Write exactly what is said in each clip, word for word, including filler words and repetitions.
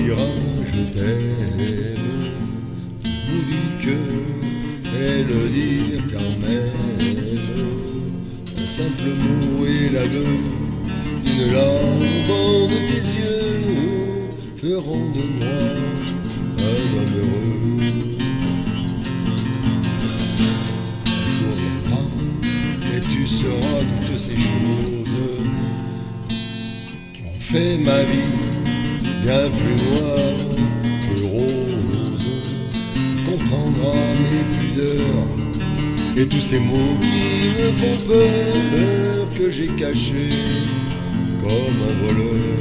dira je t'aime, n'oublie que, mais le dire quand même. Un simple mot et l'aveu d'une larme de tes yeux feront de moi un homme heureux. Un jour viendra et tu sauras toutes ces choses qui ont fait ma vie bien plus noire que rose. Comprendras mes pudeurs et tous ces mots qui me font peur, que j'ai cachés comme un voleur.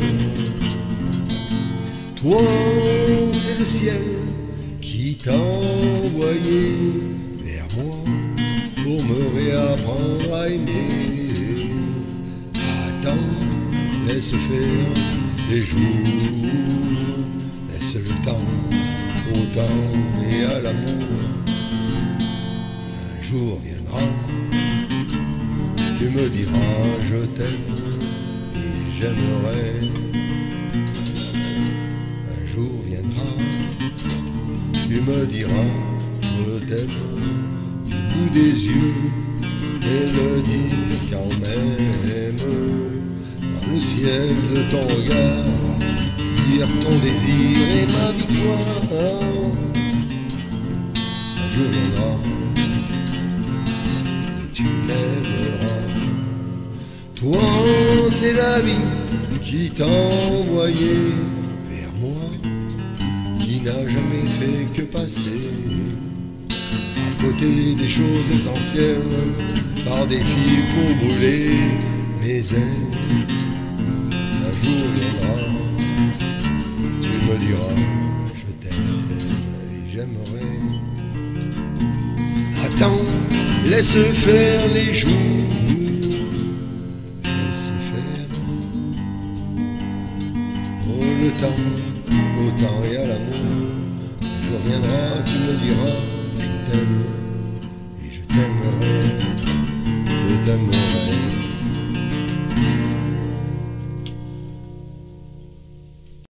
Toi, c'est le ciel qui t'a envoyé vers moi pour me réapprendre à aimer. Attends, laisse faire les jours, laisse le temps au temps et à l'amour. Un jour viendra, tu me diras je t'aime et j'aimerais. Un jour viendra, tu me diras je t'aime du bout des yeux et le dire quand même. Dans le ciel de ton regard, dire ton désir et ma victoire. Un jour viendra et tu l'aimeras. Toi, c'est la vie qui t'a envoyé vers moi, qui n'a jamais fait que passer à côté des choses essentielles par des fils pour brûler mes ailes. Un jour viendra, tu me diras je t'aime et j'aimerais. Attends, laisse faire les jours, laisse faire. Oh le temps, au temps et à l'amour. Un jour viendra, tu me diras je t'aime et je t'aimerai, je t'aimerai.